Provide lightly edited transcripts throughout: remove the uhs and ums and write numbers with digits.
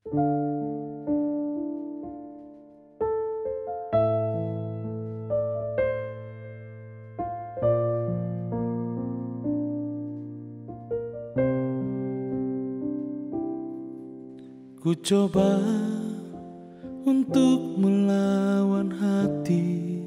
Ku coba untuk melawan hati,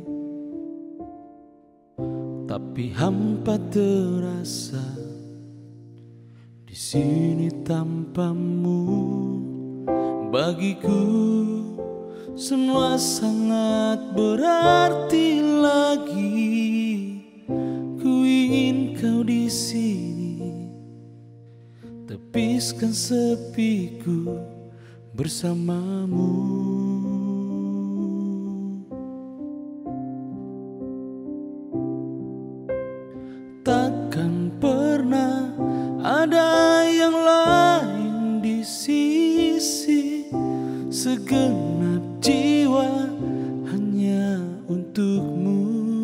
tapi hampa terasa di sini tanpamu. Bagiku semua sangat berarti lagi. Ku ingin kau di sini, tepiskan sepiku bersamamu. Takkan pernah ada yang lain di sisi, segenap jiwa hanya untukmu.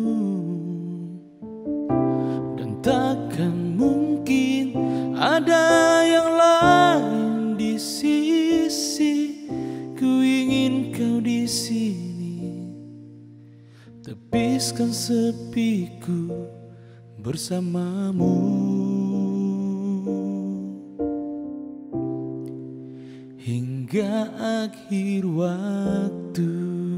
Dan takkan mungkin ada yang lain di sisi. Ku ingin kau di sini, tepiskan sepiku bersamamu. Hingga akhir waktu.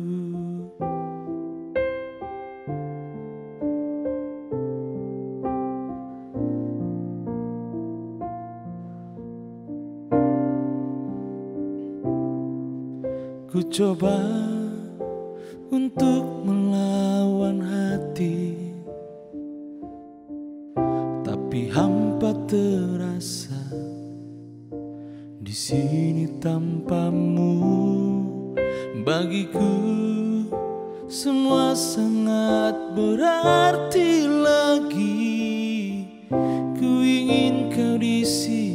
Ku coba untuk melawan hati, tapi hampa terasa di sini tanpamu. Bagiku semua sangat berarti lagi. Ku ingin kau di sini,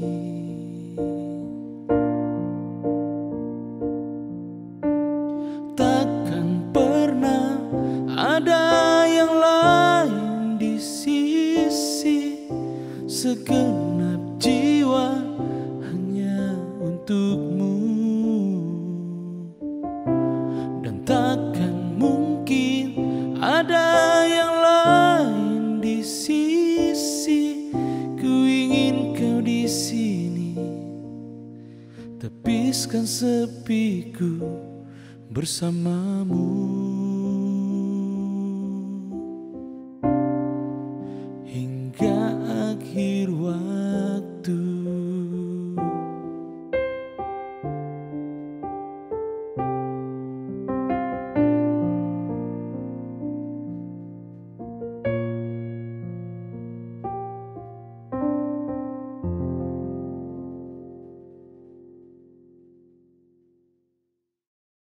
takkan pernah ada yang lain di sisi. Segenap jiwa hanya untukmu. Dan takkan mungkin ada yang lain di sisi. Ku ingin kau di sini, tepiskan sepiku bersamamu.